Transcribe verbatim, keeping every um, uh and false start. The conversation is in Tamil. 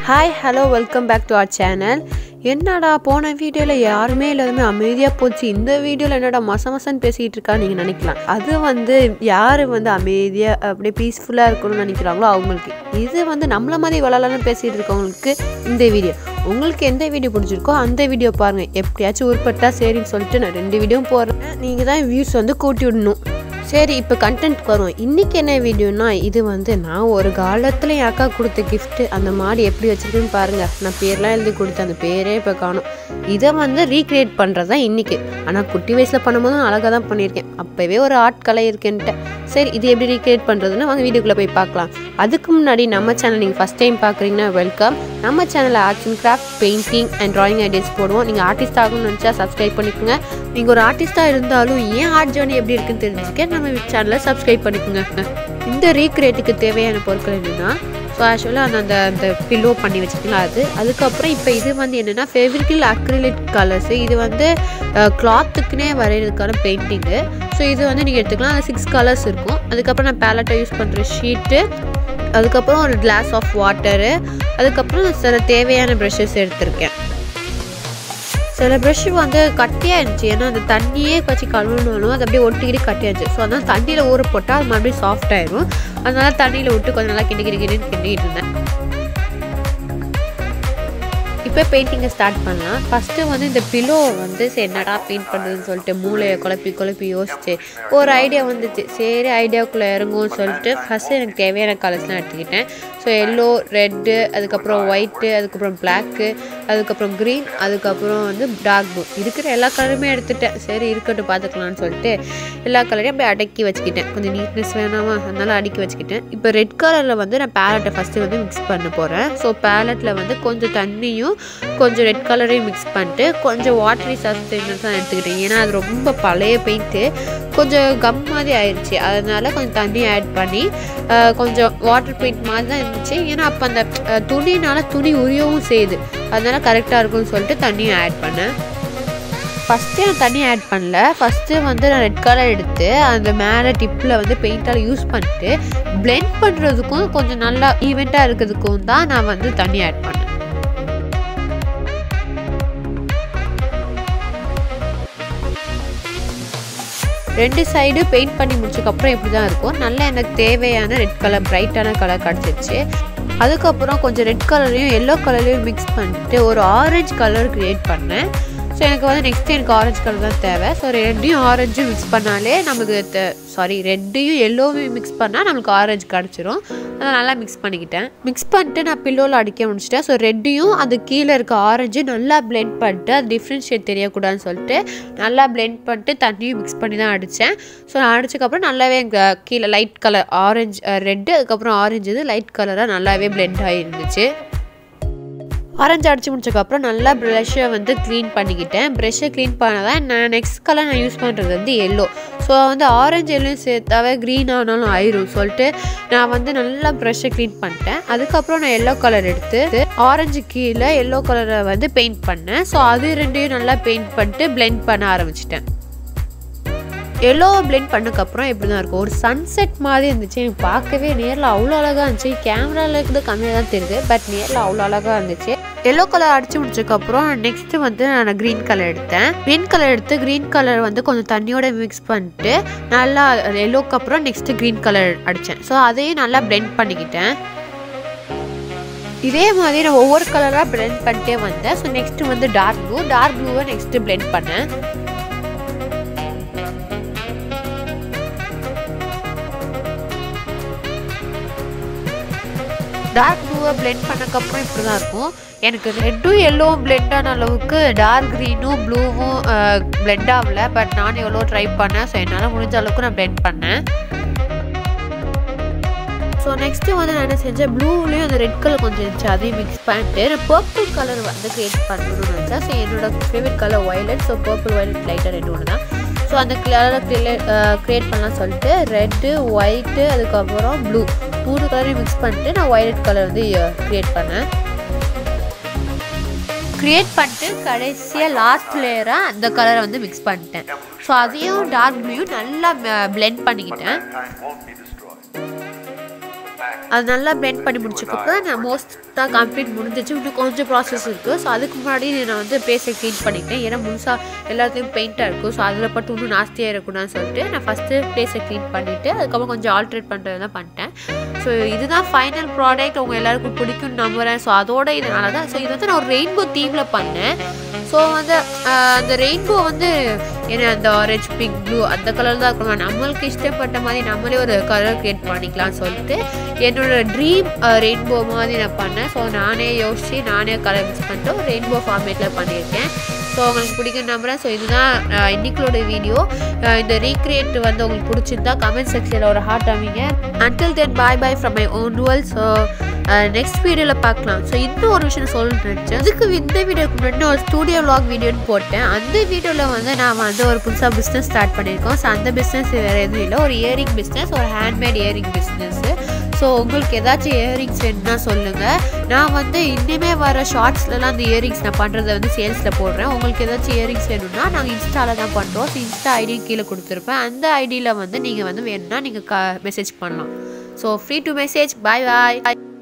Hi, hello, welcome back to our channel. என்னடா போன வீடியோல யாருமே இல்லாதமே அமைதியா போச்சு. இந்த வீடியோல என்னடா மசமசன்னு பேசிட்டு இருக்கா நீங்க நினைக்கலாம். அது வந்து யாரு வந்து அமைதியா அப்படியே பீஸ்ஃபுல்லா இருக்கணும்னு நினைக்கிறாங்களோ அவங்களுக்கு. இது வந்து நம்மள மாதிரி வளவலன்னு பேசிட்டு இருக்கவங்களுக்கு இந்த வீடியோ. உங்களுக்கு எந்த வீடியோ பிடிச்சிருக்கோ அந்த வீடியோ பாருங்க. எப்படியாச்சும் உருப்பட்டா சரின்னு சொல்லிட்டு நான் ரெண்டு வீடியோவும் போடுறேன். நீங்க தான் வியூஸ் வந்து கூட்டி விடணும். சரி, இப்போ கண்டென்ட் வரும். இன்றைக்கி என்ன வீடியோனா, இது வந்து நான் ஒரு காலத்தில் என் அக்கா கொடுத்த கிஃப்ட்டு. அந்த மாடு எப்படி வச்சுருக்குன்னு பாருங்கள். நான் பேர்லாம் எழுதி கொடுத்தேன், அந்த பேரே இப்போ காணும். இதை வந்து ரீக்ரியேட் பண்ணுறது தான் இன்றைக்கி. ஆனால் குட்டி வயசில் பண்ணும்போதும் அழகாக தான் பண்ணியிருக்கேன். அப்போவே ஒரு ஆர்ட் கலை இருக்குன்ட்டு. சரி, இது எப்படி ரீக்ரியேட் பண்ணுறதுன்னு வாங்க வீடியோக்குள்ளே போய் பார்க்கலாம். அதுக்கு முன்னாடி நம்ம சேனல் நீங்கள் ஃபஸ்ட் டைம் பார்க்குறீங்கன்னா வெல்கம். நம்ம சேனலில் arts and craft, painting and drawing ideas போடுவோம். நீங்கள் ஆர்டிஸ்ட் ஆகணும்னு நினச்சா சப்ஸ்கிரைப் பண்ணிக்கோங்க. நீங்கள் ஒரு ஆர்டிஸ்ட்டாக இருந்தாலும் ஏன் ஆர்ட் ஜேர்னி எப்படி இருக்குன்னு தெரிஞ்சுக்க நம்ம சேனலை சப்ஸ்கிரைப் பண்ணிக்கோங்க. இந்த ரீக்ரியேட்டுக்கு தேவையான பொருட்கள் என்னென்னா, ஸோ ஆக்சுவலாக அந்த அந்த அந்த பில்லோ பண்ணி வச்சுக்கலாம். அது அதுக்கப்புறம் இப்போ இது வந்து என்னென்னா ஃபெவிக்ரில் அக்ரிலிக் கலர்ஸு. இது வந்து கிளாத்துக்குனே வரைகிறதுக்கான பெயிண்டிங்கு. ஸோ இது வந்து நீங்கள் எடுத்துக்கலாம். அது சிக்ஸ் கலர்ஸ் இருக்கும். அதுக்கப்புறம் நான் பேலட்டை யூஸ் பண்ணுற ஷீட்டு, அதுக்கப்புறம் ஒரு கிளாஸ் ஆஃப் வாட்டரு, அதுக்கப்புறம் சில தேவையான ப்ரஷஸ் எடுத்திருக்கேன். சில ப்ரஷ் வந்து கட்டியாக இருந்துச்சு, ஏன்னா அந்த தண்ணியே வச்சு கழுவினாலும் அது அப்படியே ஒட்டிக்கிட்டு கட்டியாச்சு. ஸோ அதனால் தண்ணியில் ஊற போட்டால் அது மறுபடியும் சாஃப்ட் ஆயிடும். அதனால தண்ணியில் விட்டு கொஞ்சம் நல்லா கிண்டி கிண்டி கிண்டின்னு கிண்டிகிட்டு இருந்தேன். இப்போ பெயிண்டிங்கை ஸ்டார்ட் பண்ணலாம். ஃபஸ்ட்டு வந்து இந்த பில்லோ வந்து சரி என்னடா பெயிண்ட் பண்ணுறதுன்னு சொல்லிட்டு மூளையை குழப்பி குழப்பி யோசிச்சு ஒரு ஐடியா வந்துச்சு. சரி ஐடியாவுக்குள்ளே இறங்கும்னு சொல்லிட்டு ஃபஸ்ட்டு எனக்கு தேவையான கலர்ஸ்லாம் எடுத்துக்கிட்டேன். ஸோ எல்லோ, ரெட்டு, அதுக்கப்புறம் ஒயிட்டு, அதுக்கப்புறம் பிளாக்கு, அதுக்கப்புறம் க்ரீன், அதுக்கப்புறம் வந்து டார்க் ப்ளூ. இருக்கிற எல்லா கலருமே எடுத்துட்டேன். சரி இருக்கட்டும் பார்த்துக்கலான்னு சொல்லிட்டு எல்லா கலரையும் அப்படியே அடக்கி வச்சுக்கிட்டேன். கொஞ்சம் நீட்னஸ் வேணாமா, அதனால் அடுக்கி வச்சுக்கிட்டேன். இப்போ ரெட் கலரில் வந்து நான் பேலட்டை ஃபஸ்ட்டு வந்து மிக்ஸ் பண்ண போகிறேன். ஸோ பேலட்டில் வந்து கொஞ்சம் தண்ணியும் கொஞ்சம் ரெட் கலரையும் மிக்ஸ் பண்ணிட்டு கொஞ்சம் வாட்டரி சப்ஸ்டன்ஸ் தான் எடுத்துக்கிட்டேன். ஏன்னா அது ரொம்ப பழைய பெயிண்ட்டு, கொஞ்சம் கம் மாதிரி ஆயிடுச்சு. அதனால கொஞ்சம் தண்ணி ஆட் பண்ணி கொஞ்சம் வாட்டர் பெயிண்ட் மாதிரி தான் இருந்துச்சு. ஏன்னா அப்போ அந்த துணினால துணி உரியவும் செய்யுது, அதனால கரெக்டாக இருக்கும்னு சொல்லிட்டு தண்ணியும் ஆட் பண்ணேன். ஃபஸ்ட்டு நான் தண்ணி ஆட் பண்ணல. ஃபஸ்ட்டு வந்து நான் ரெட் கலர் எடுத்து அந்த மேலே டிப்பில் வந்து பெயிண்டால் யூஸ் பண்ணிட்டு பிளெண்ட் பண்ணுறதுக்கும் கொஞ்சம் நல்லா ஈவெண்ட்டாக இருக்கிறதுக்கும் தான் நான் வந்து தண்ணி ஆட் பண்ணேன். ரெண்டு சைடு பெயிண்ட் பண்ணி முடிச்சதுக்கப்புறம் இப்படி தான் இருக்கும். நல்லா எனக்கு தேவையான ரெட் கலர், பிரைட்டான கலர் கிடச்சிருச்சு. அதுக்கப்புறம் கொஞ்சம் ரெட் கலரையும் எல்லோ கலரையும் மிக்ஸ் பண்ணிட்டு ஒரு ஆரஞ்சு கலர் க்ரியேட் பண்ணேன். ஸோ எனக்கு வந்து நெக்ஸ்ட்டு எனக்கு ஆரஞ்சு கலர் தான் தேவை. ஸோ ரெட்டையும் ஆரஞ்சும் மிக்ஸ் பண்ணாலே நமக்கு தே சாரி ரெட்டையும் எல்லோவையும் மிக்ஸ் பண்ணால் நம்மளுக்கு ஆரஞ்சு கிடச்சிரும். அதை நல்லா மிக்ஸ் பண்ணிக்கிட்டேன். மிக்ஸ் பண்ணிட்டு நான் பில்லோவில் அடிக்க முடிச்சிட்டேன். ஸோ ரெட்டையும் அது கீழே இருக்க ஆரஞ்சு நல்லா பிளெண்ட் பண்ணிட்டு அது டிஃப்ரென்ஷியேட் தெரியக்கூடாதுன்னு சொல்லிட்டு நல்லா பிளெண்ட் பண்ணிட்டு தண்ணியும் மிக்ஸ் பண்ணி தான் அடித்தேன். ஸோ நான் அடித்ததுக்கப்புறம் நல்லாவே கீழே லைட் கலர் ஆரஞ்சு ரெட்டு, அதுக்கப்புறம் ஆரஞ்சு இது லைட் கலராக நல்லாவே பிளெண்ட் ஆகிருந்துச்சு. ஆரஞ்சு அடித்து முடிச்சதுக்கப்புறம் நல்லா ப்ரெஷ்ஷை வந்து க்ளீன் பண்ணிக்கிட்டேன். ப்ரெஷ்ஷை க்ளீன் பண்ணதான் நான் நெக்ஸ்ட் கலர் நான் யூஸ் பண்ணுறது வந்து எல்லோ. ஸோ வந்து ஆரஞ்சு எல்லோ சேர்த்தாவே க்ரீன் ஆனாலும் ஆயிரும் சொல்லிட்டு நான் வந்து நல்லா ப்ரெஷ்ஷை க்ளீன் பண்ணிட்டேன். அதுக்கப்புறம் நான் எல்லோ கலர் எடுத்து ஆரஞ்சு கீழே எல்லோ கலரை வந்து பெயிண்ட் பண்ணேன். ஸோ அது ரெண்டையும் நல்லா பெயிண்ட் பண்ணிட்டு பிளெண்ட் பண்ண ஆரம்பிச்சிட்டேன். எல்லோவை பிளெண்ட் பண்ணதுக்கப்புறம் இப்படி தான் இருக்கும். ஒரு சன்செட் மாதிரி இருந்துச்சு. எனக்கு பார்க்கவே நேரில் அவ்வளோ அழகாக இருந்துச்சு. கேமராவில் இருக்குது கம்மியாக தான் தெரியுது, பட் நேரில் அவ்வளோ அழகாக இருந்துச்சு. எல்லோ கலர் அடித்து முடிச்சதுக்கப்புறம் நெக்ஸ்ட்டு வந்து நான் க்ரீன் கலர் எடுத்தேன். க்ரீன் கலர் எடுத்து க்ரீன் கலர் வந்து கொஞ்சம் தண்ணியோட மிக்ஸ் பண்ணிட்டு நல்லா எல்லோக்கு அப்புறம் நெக்ஸ்ட்டு க்ரீன் கலர் அடித்தேன். ஸோ அதையும் நல்லா பிளெண்ட் பண்ணிக்கிட்டேன். இதே மாதிரி நான் ஒவ்வொரு கலராக பிளெண்ட் பண்ணிட்டே வந்தேன். ஸோ நெக்ஸ்ட்டு வந்து டார்க் ப்ளூ டார்க் ப்ளூவை நெக்ஸ்ட்டு பிளெண்ட் பண்ணேன். டார்க் ப்ளூவை பிளெண்ட் பண்ணக்கப்புறம் இப்படி தான் இருக்கும். எனக்கு ரெட்டும் எல்லோவும் பிளெண்ட் ஆன அளவுக்கு டார்க் க்ரீனும் ப்ளூவும் பிளெண்ட் ஆகலை, பட் நான் எவ்வளோ ட்ரை பண்ணேன். ஸோ என்னால் முடிஞ்ச அளவுக்கு நான் பிளெண்ட் பண்ணேன். ஸோ நெக்ஸ்ட்டு வந்து நான் என்ன செஞ்சேன், ப்ளூவிலையும் அந்த ரெட் கலர் கொஞ்சம் இருந்துச்சு, அதையும் மிக்ஸ் பண்ணிட்டு நான் பர்பிள் கலர் வந்து க்ரியேட் பண்ணணும்னு நினச்சேன். ஸோ என்னோட favourite colour violet. So purple violet லைட்டாக ரெண்டு ஒன்று தான். ஸோ அந்த கலரை க்ரியேட் பண்ணலாம்னு சொல்லிட்டு ரெட்டு, ஒயிட்டு, அதுக்கப்புறம் ப்ளூ மூணு கலரையும் மிக்ஸ் பண்ணிட்டு நான் வயலட் கலர் வந்து க்ரியேட் பண்ணேன். க்ரியேட் பண்ணிட்டு கடைசியாக லாஸ்ட் லேயராக அந்த கலரை வந்து மிக்ஸ் பண்ணிட்டேன். ஸோ அதையும் டார்க் ப்ளூயும் நல்லா பிளெண்ட் பண்ணிக்கிட்டேன். அது நல்லா blend பண்ணி முடிச்சதுக்கப்புறம் நான் மோஸ்ட்டாக கம்ப்ளீட் முடிஞ்சிச்சு. இன்னும் கொஞ்சம் ப்ராசஸ் இருக்குது. ஸோ அதுக்கு முன்னாடி நான் வந்து பேஸை க்ளீன் பண்ணிட்டேன். ஏன்னா முழுசாக எல்லாத்தையும் பெயிண்டாக இருக்கும். ஸோ அதில் பட்டு இன்னும் நாஸ்தியாக இருக்கணும்னு சொல்லிட்டு நான் ஃபஸ்ட்டு பேஸை க்ளீன் பண்ணிவிட்டு அதுக்கப்புறம் கொஞ்சம் ஆல்ட்ரேட் பண்ணுறதெல்லாம் பண்ணிட்டேன். ஸோ இதுதான் ஃபைனல் ப்ராடக்ட். உங்கள் எல்லாருக்கும் பிடிக்கும்னு நம்புகிறேன். ஸோ அதோட இதனால தான். ஸோ இது வந்து நான் ஒரு ரெயின்போ தீமில் பண்ணேன். ஸோ வந்து அந்த ரெயின்போ வந்து ஏன்னா அந்த ஆரஞ்ச் பிங்க் ப்ளூ அந்த கலர் தான் இருக்கணும். நம்மளுக்கு இஷ்டப்பட்ட மாதிரி நம்மளே ஒரு கலர் க்ரியேட் பண்ணிக்கலாம்னு சொல்லிட்டு என்னோட ட்ரீம் ரெயின்போ மாதிரி நான் பண்ணேன். ஸோ நானே யோசித்து நானே கலர் மிக்ஸ் பண்ணிட்டு ஒரு ரெயின்போ ஃபார்மேட்டில் பண்ணியிருக்கேன். ஸோ உங்களுக்கு பிடிக்கும் நம்புகிறேன். ஸோ இதுதான் இன்னைக்களோட வீடியோ. இந்த ரீக்ரியேட் வந்து உங்களுக்கு பிடிச்சிருந்தா கமெண்ட் செக்ஷனில் ஒரு ஹார்ட் அமைங்க. Until then bye bye from my own world. So next வீடியோவில் பார்க்கலாம். ஸோ இன்னும் ஒரு விஷயம் சொல்லணும்னு நினச்சேன். அதுக்கு இந்த வீடியோக்கு முன்னாடி ஒரு ஸ்டூடியோ விலாக் வீடியோன்னு போட்டேன். அந்த வீடியோவில் வந்து நான் வந்து ஒரு புதுசாக பிஸ்னஸ் ஸ்டார்ட் பண்ணியிருக்கோம். ஸோ அந்த பிஸ்னஸ் வேறு எதுவும் இல்லை, ஒரு இயரிங் பிஸ்னஸ், ஒரு ஹேண்ட்மேட் இயரிங் பிஸ்னஸ்ஸு. ஸோ உங்களுக்கு ஏதாச்சும் இயரிங்ஸ் வேணும்னா சொல்லுங்கள். நான் வந்து இன்னுமே வர ஷார்ட்ஸ்லலாம் அந்த இயரிங்ஸ் நான் பண்ணுறதை வந்து சேல்ஸில் போடுறேன். உங்களுக்கு ஏதாச்சும் இயரிங்ஸ் வேணும்னா நாங்கள் இன்ஸ்டாவில் தான் பண்ணுறோம். ஸோ இன்ஸ்டா ஐடி கீழே கொடுத்துருப்பேன். அந்த ஐடியில் வந்து நீங்கள் வந்து வேணும்னா நீங்கள் க மெசேஜ் பண்ணலாம். So free to message. Bye bye.